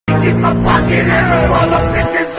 In my pocket and I'm all up in this